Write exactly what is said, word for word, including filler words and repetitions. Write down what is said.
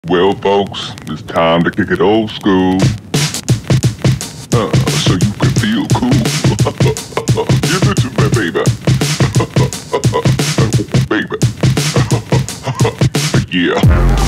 Well, folks, it's time to kick it old school. Uh, so you can feel cool. Give it to me, baby. Baby. Yeah.